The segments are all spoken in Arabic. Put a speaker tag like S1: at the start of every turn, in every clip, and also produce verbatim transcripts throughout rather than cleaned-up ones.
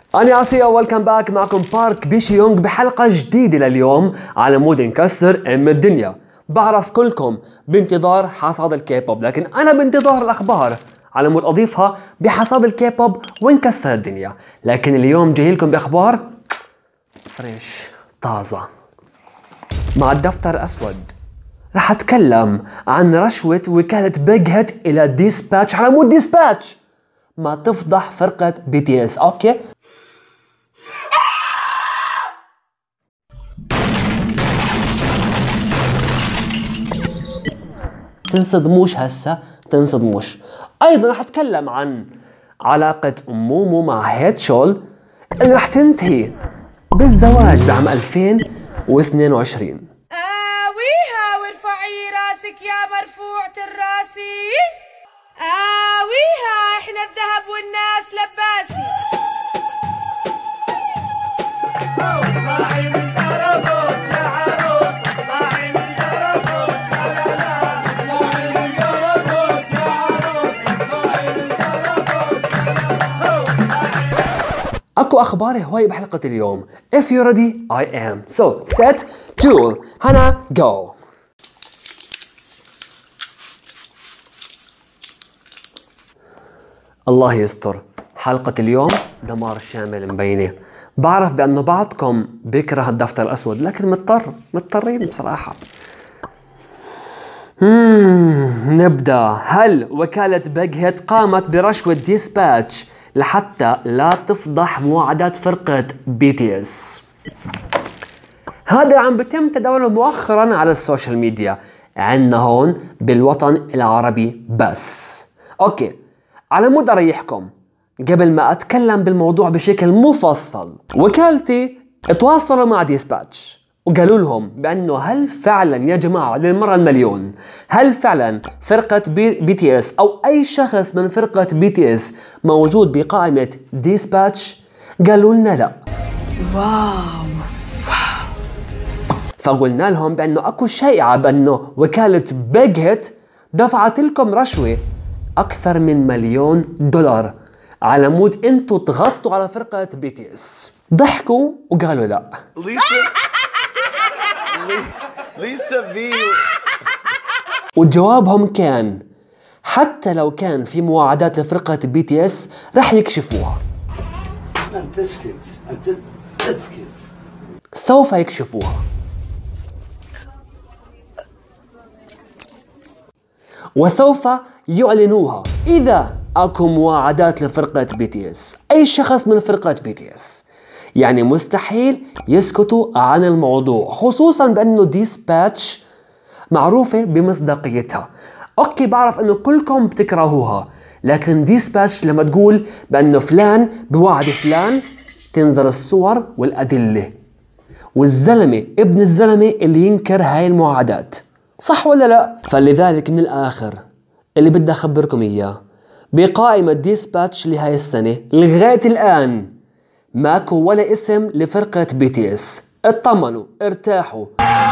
S1: أنا آسيا ويلكم باك، معكم بارك بيشي يونغ بحلقة جديدة لليوم على مود نكسر أم الدنيا. بعرف كلكم بانتظار حصاد الكيبوب، لكن أنا بانتظار الأخبار على مود أضيفها بحصاد الكيبوب ونكسر الدنيا. لكن اليوم جاي لكم بأخبار فريش طازة مع الدفتر الأسود. رح أتكلم عن رشوة وكالة بيج هيت إلى ديسباتش على مود ديسباتش ما تفضح فرقة بي تي اس. أوكي، تنصدموش هسه، تنصدموش. ايضا رح اتكلم عن علاقة مومو مع هيتشول اللي رح تنتهي بالزواج بعام ألفين واثنين وعشرين.
S2: آويها وارفعي راسك يا مرفوعة الراسي، آويها احنا الذهب والناس لباسي.
S1: اكو اخبار هواي بحلقة اليوم. If you're ready, I am. So set, tool, هنا go. الله يستر، حلقة اليوم دمار شامل مبينة. بعرف بأنه بعضكم بيكره الدفتر الأسود، لكن مضطر مضطرين بصراحة. مم. نبدأ. هل وكالة بيج هيت قامت برشوة ديسباتش لحتى لا تفضح مواعدات فرقة بي تي اس؟ هذا عم بتم تداوله مؤخرا على السوشيال ميديا عنا هون بالوطن العربي بس. اوكي، على مود اريحكم قبل ما اتكلم بالموضوع بشكل مفصل، وكالتي تواصلوا مع ديسباتش وقالوا لهم بأنه هل فعلا يا جماعة للمرة المليون، هل فعلا فرقة بي, بي تي اس أو أي شخص من فرقة بي تي اس موجود بقائمة ديسباتش؟ قالوا لنا لا.
S2: واو.
S1: فقلنا لهم بأنه أكو شائعة بأنه وكالة بيج هيت دفعت لكم رشوة أكثر من مليون دولار على مود أنتوا تغطوا على فرقة بي تي اس. ضحكوا وقالوا لا.
S3: ليسا في
S1: وجوابهم كان حتى لو كان في مواعدات لفرقة بي تي اس رح يكشفوها. سوف يكشفوها. وسوف يعلنوها إذا أكو مواعدات لفرقة بي تي اس، أي شخص من فرقة بي تي اس. يعني مستحيل يسكتوا عن الموضوع، خصوصا بأنه ديسباتش معروفة بمصداقيتها. أوكي، بعرف أنه كلكم بتكرهوها، لكن ديسباتش لما تقول بأنه فلان بوعد فلان تنزل الصور والأدلة، والزلمة ابن الزلمة اللي ينكر هاي المواعدات، صح ولا لا؟ فلذلك من الآخر اللي بدي أخبركم إياه، بقائمة ديسباتش لهاي السنة لغاية الآن ماكو ولا اسم لفرقة بي تي اس. اطمنوا، ارتاحوا.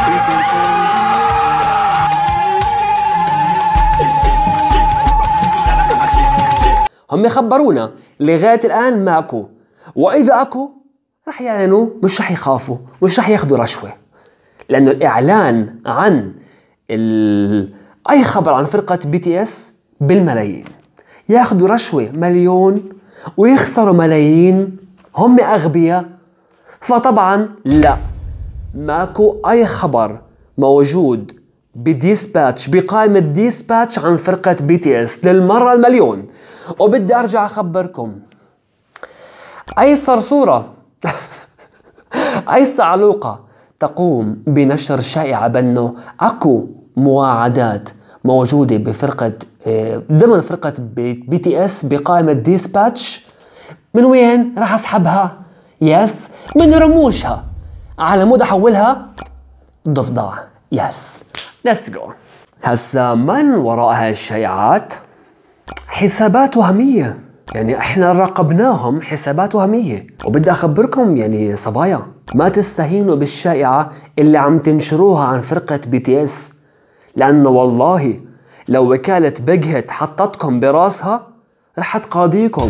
S1: هم خبرونا لغاية الآن ماكو، وإذا أكو رح يعلنوا، مش رح يخافوا، مش رح ياخدوا رشوة، لأنه الإعلان عن ال... أي خبر عن فرقة بي تي اس بالملايين. ياخدوا رشوة مليون ويخسروا ملايين، هم أغبياء. فطبعا لا، ماكو أي خبر موجود بديسباتش بقائمة ديسباتش عن فرقة بي تي اس للمرة المليون. وبدي أرجع أخبركم، أي صرصورة أي صعلوقة تقوم بنشر شائعة بأنه أكو مواعدات موجودة بفرقة ضمن فرقة بي تي اس بقائمة ديسباتش، من وين راح اسحبها؟ يس، من رموشها على مود احولها ضفدع. يس، ليتس جو. هسا من وراء هاي الشائعات؟ حسابات وهمية، يعني احنا راقبناهم، حسابات وهمية. وبدي اخبركم يعني صبايا، ما تستهينوا بالشائعة اللي عم تنشروها عن فرقة بي تي اس، لانه والله لو وكالة بيج هيت حطتكم براسها رح تقاضيكم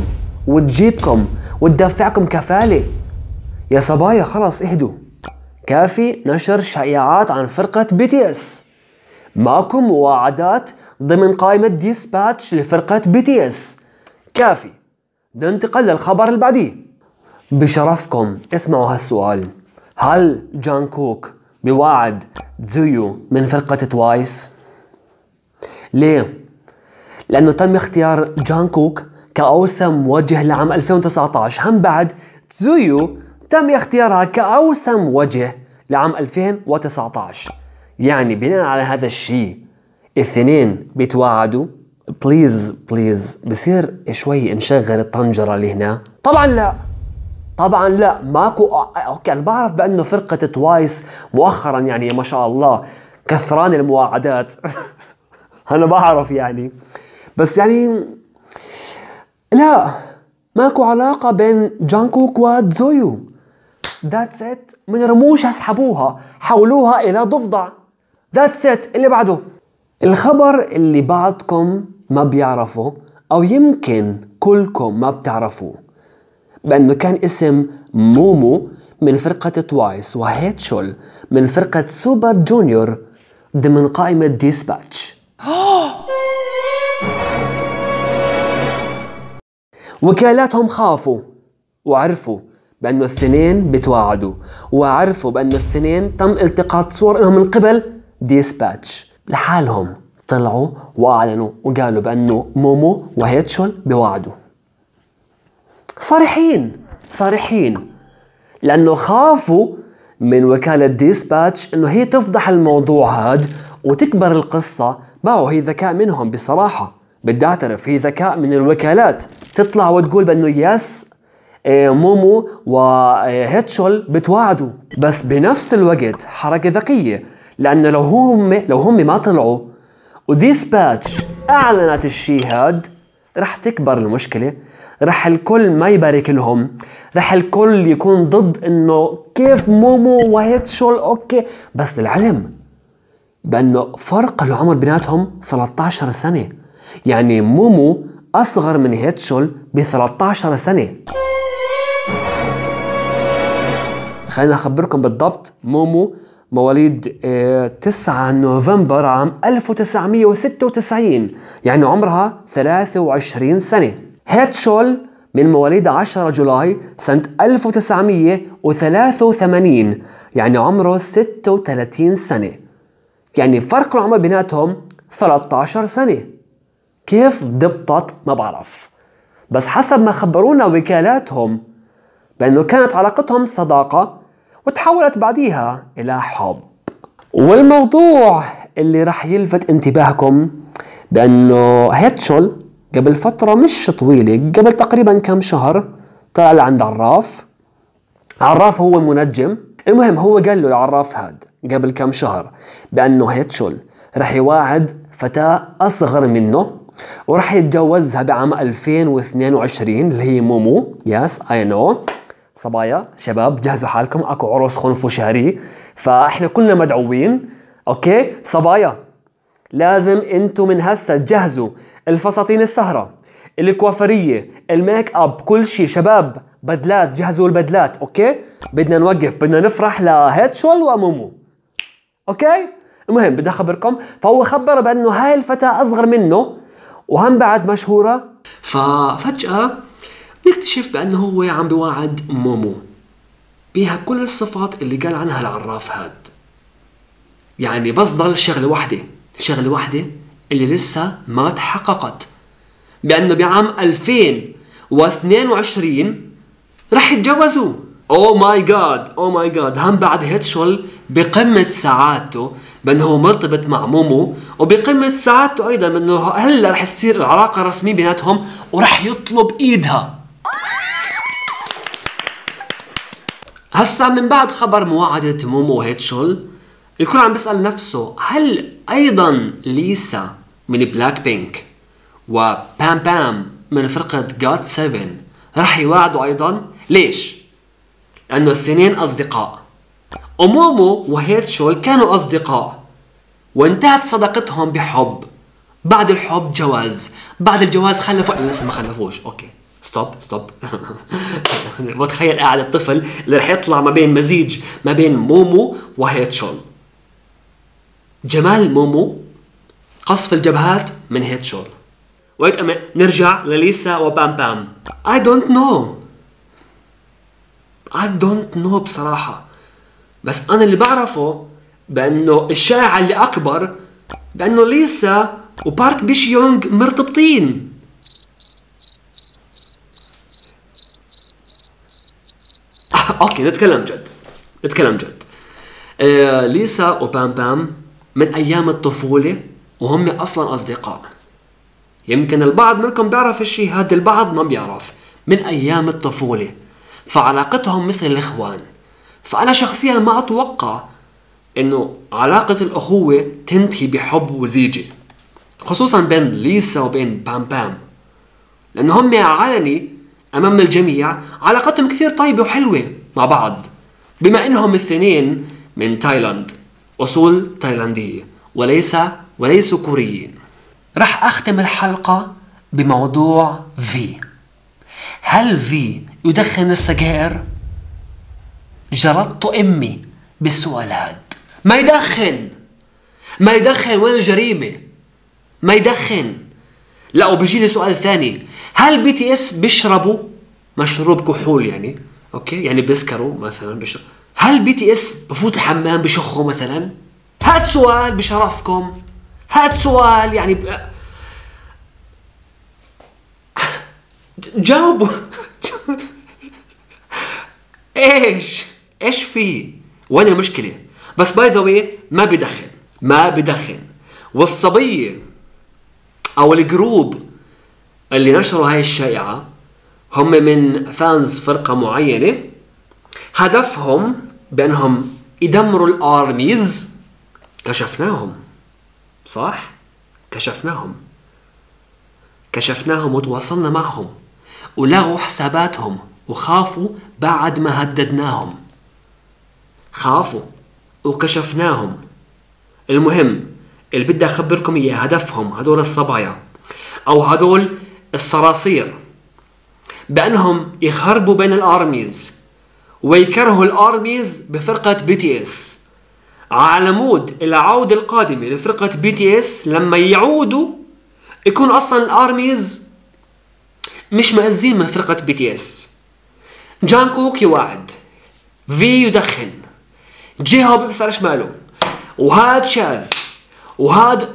S1: وتجيبكم وتدفعكم كفالة. يا صبايا خلاص اهدوا، كافي نشر شائعات عن فرقة بي تي اس. ماكو مواعدات ضمن قائمة ديسباتش لفرقة بي تي اس. كافي. ننتقل للخبر اللي بعديه. بشرفكم اسمعوا هالسؤال: هل جانكوك بواعد تزويو من فرقة توايس؟ ليه؟ لأنه تم اختيار جانكوك كأوسم موجه لعام ألفين وتسعة عشر، هم بعد تزويو تم اختيارها كأوسم وجه لعام ألفين وتسعة عشر. يعني بناء على هذا الشيء الاثنين بيتواعدوا. بليز بليز بصير شوي نشغل الطنجرة اللي هنا؟ طبعا لا، طبعا لا، ماكو. اوكي انا بعرف بانه فرقة توايس مؤخرا يعني ما شاء الله كثران المواعدات انا بعرف يعني، بس يعني لا، ماكو علاقة بين جانكوك وتزويو. ذاتس ات. من رموش اسحبوها، حولوها الى ضفدع. ذاتس ات. اللي بعده الخبر اللي بعضكم ما بيعرفوا او يمكن كلكم ما بتعرفوه، بأنه كان اسم مومو من فرقة توايس وهيتشول من فرقة سوبر جونيور ضمن قائمة ديسباتش. وكالاتهم خافوا وعرفوا بأنه الاثنين بتواعدوا، وعرفوا بأنه الاثنين تم التقاط صور لهم من قبل ديسباتش. لحالهم طلعوا وأعلنوا وقالوا بأنه مومو وهيتشول بواعدوا. صريحين صريحين، لأنه خافوا من وكالة ديسباتش إنه هي تفضح الموضوع هاد وتكبر القصة. باعوا هي ذكاء منهم بصراحة، بدي أعترف هي ذكاء من الوكالات تطلع وتقول بأنه يس مومو وهيتشول بتواعدوا. بس بنفس الوقت حركة ذكية، لأنه لو هم لو هم ما طلعوا وديسباتش أعلنت الشيء هاد رح تكبر المشكلة، رح الكل ما يبارك لهم، رح الكل يكون ضد انه كيف مومو وهيتشول. اوكي بس للعلم بانه فرق العمر بيناتهم ثلاثة عشر سنة، يعني مومو اصغر من هيتشول ب ثلاثة عشر سنة. خلينا اخبركم بالضبط، مومو مواليد اه تسعة نوفمبر عام ألف وتسعمية وستة وتسعين، يعني عمرها ثلاثة وعشرين سنة. هيتشول من مواليد عشرة جولاي سنة ألف وتسعمية وثلاثة وثمانين، يعني عمره ستة وثلاثين سنة، يعني فرق العمر بيناتهم ثلاثة عشر سنة. كيف ضبطت ما بعرف، بس حسب ما خبرونا وكالاتهم بأنه كانت علاقتهم صداقة وتحولت بعديها إلى حب. والموضوع اللي رح يلفت انتباهكم بأنه هيتشول قبل فترة مش طويلة، قبل تقريبا كم شهر، طلع لعند عراف. عراف هو المنجم. المهم هو قال له العراف هاد قبل كم شهر بأنه هيتشول رح يواعد فتاة أصغر منه ورح يتجوزها بعام ألفين واثنين وعشرين اللي هي مومو. يس اي نو. صبايا شباب جهزوا حالكم، اكو عرس خنفو شهري، فاحنا كلنا مدعوين. اوكي صبايا لازم انتو من هسه تجهزوا الفساتين السهرة، الكوافرية، الميك اب، كل شيء. شباب بدلات، جهزوا البدلات. اوكي بدنا نوقف، بدنا نفرح لهيتشول ومومو. اوكي المهم بدي اخبركم، فهو خبر بانه هاي الفتاة اصغر منه وهم بعد مشهورة. ففجأة نكتشف بانه هو عم بواعد مومو بيها كل الصفات اللي قال عنها العراف هاد. يعني بس ضل شغلة واحدة، شغلة واحدة اللي لسه ما تحققت، بأنه بعام ألفين واثنين وعشرين رح يتجوزوا. أوه ماي جاد أوه ماي جاد. هم بعد هيتشول بقمة سعادته بأنه هو مرتبط مع مومو، وبقمة سعادته أيضا بأنه هلا رح تصير العلاقة رسمية بيناتهم ورح يطلب إيدها. هسا من بعد خبر مواعدة مومو وهيتشول الكل عم بيسأل نفسه، هل أيضا ليسا من بلاك بينك وبام بام من فرقة جاد سبعة رح يواعدوا أيضا؟ ليش؟ لأنه الاثنين أصدقاء، ومومو وهيتشول كانوا أصدقاء وانتهت صداقتهم بحب، بعد الحب جواز، بعد الجواز خلفوا. لسه ما خلفوش. أوكي ستوب. ستوب ستوب. بتخيل قاعد الطفل اللي رح يطلع ما بين مزيج ما بين مومو وهيتشول. جمال مومو قصف الجبهات من هيتشول. ويت أمي نرجع لليسا وبام بام. I don't know I don't know بصراحة. بس أنا اللي بعرفه بأنه الشائعة اللي أكبر بأنه ليسا وبارك بيش يونغ مرتبطين. آه، أوكي نتكلم جد نتكلم جد. آه، ليسا وبام بام من أيام الطفولة وهم أصلا أصدقاء. يمكن البعض منكم بيعرف الشيء هذا، البعض ما بيعرف. من أيام الطفولة، فعلاقتهم مثل الإخوان. فأنا شخصيا ما أتوقع إنه علاقة الأخوة تنتهي بحب وزيجة، خصوصا بين ليسا وبين بام بام، لأنه هم علني أمام الجميع علاقتهم كثير طيبة وحلوة مع بعض، بما إنهم الاثنين من تايلاند، أصول تايلاندية وليس وليسوا كوريين. رح أختم الحلقة بموضوع في. هل في يدخن السجائر؟ جردت أمي بالسؤال هاد. ما يدخن ما يدخن وين الجريمة؟ ما يدخن. لا، وبيجي لي سؤال ثاني، هل بي تي اس بيشربوا مشروب كحول يعني؟ اوكي يعني بيسكروا مثلا بيشرب. هل بي تي اس بفوت الحمام بشخوا مثلا؟ هاد سؤال بشرفكم، هاد سؤال يعني ب... جاوبوا. ايش ايش في؟ وين المشكلة؟ بس باي ذا واي ما بدخن ما بدخن. والصبية او الجروب اللي نشروا هاي الشائعة هم من فانز فرقة معينة، هدفهم بأنهم يدمروا الارميز. كشفناهم صح؟ كشفناهم كشفناهم وتواصلنا معهم ولغوا حساباتهم وخافوا بعد ما هددناهم. خافوا وكشفناهم. المهم اللي بدي أخبركم إياه، هدفهم هدول الصبايا أو هدول الصراصير بأنهم يخربوا بين الارميز ويكرهوا الارميز بفرقة بي تي اس، على مود العودة القادمة لفرقة بي تي اس لما يعودوا يكون أصلا الارميز مش مأزين من فرقة بي تي اس. جانكوك يوعد، في يدخن، جيهو بيبصر شماله، وهاد شاذ، وهاد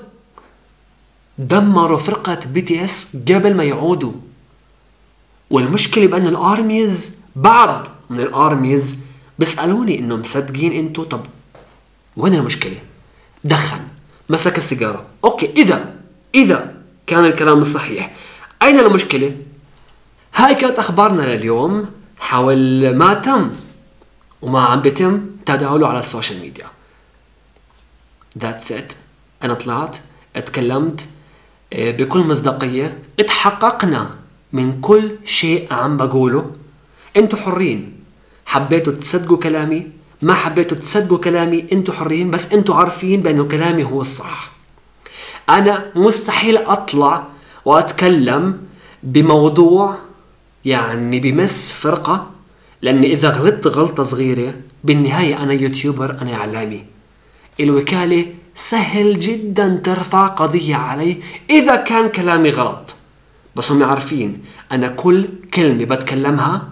S1: دمروا فرقة بي تي اس قبل ما يعودوا. والمشكلة بأن الارميز، بعض من الارميز بيسألوني انه مصدقين انتو؟ طب وين المشكلة؟ دخن، مسك السيجارة، اوكي اذا اذا كان الكلام الصحيح اين المشكلة؟ هاي كانت اخبارنا لليوم حول ما تم وما عم بيتم تداوله على السوشيال ميديا. That's it. انا طلعت اتكلمت بكل مصداقية، اتحققنا من كل شيء عم بقوله. انتوا حرين، حبيتوا تصدقوا كلامي، ما حبيتوا تصدقوا كلامي، انتوا حرين، بس انتوا عارفين بانه كلامي هو الصح. انا مستحيل اطلع واتكلم بموضوع يعني بمس فرقة، لان اذا غلطت غلطة صغيرة بالنهاية انا يوتيوبر، انا اعلامي. الوكالة سهل جدا ترفع قضية علي اذا كان كلامي غلط، بس هم عارفين انا كل كلمة بتكلمها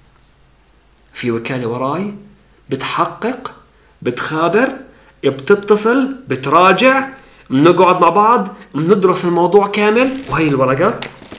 S1: في وكالة وراي بتحقق، بتخابر، بتتصل، بتراجع، بنقعد مع بعض، بندرس الموضوع كامل. وهي الورقة،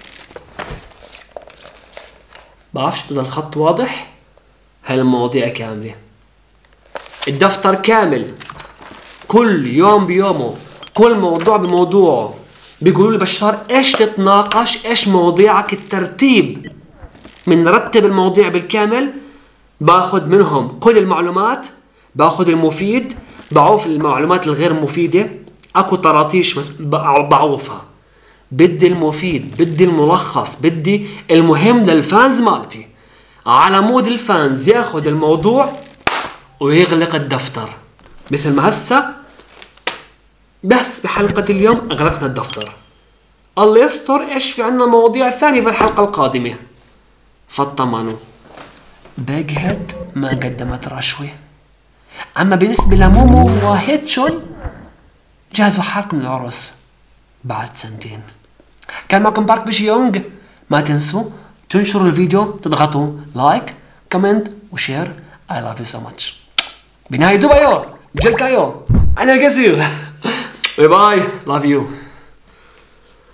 S1: بعرفش إذا الخط واضح، هاي المواضيع كاملة، الدفتر كامل، كل يوم بيومه، كل موضوع بموضوعه. بيقولوا لي بشار ايش تتناقش، ايش مواضيعك، الترتيب، بنرتب المواضيع بالكامل، باخذ منهم كل المعلومات، باخذ المفيد، بعوف المعلومات الغير مفيدة، اكو طراطيش بعوفها، بدي المفيد، بدي الملخص، بدي المهم للفانز مالتي، على مود الفانز ياخذ الموضوع ويغلق الدفتر. مثل ما هسه بس بحلقة اليوم اغلقنا الدفتر، الله يستر ايش في عنا مواضيع ثانية بالحلقة القادمة. فاطمنوا بيج هيد ما قدمت رشوة. أما بالنسبة لمومو وهيتشون جهزوا حالكم للعرس بعد سنتين. كان معكم بارك بيشي يونغ. ما تنسوا تنشروا الفيديو، تضغطوا لايك كومنت وشير. I love you so much. بنهاية دبيو جل كايو أنا القصير. باي باي. love you.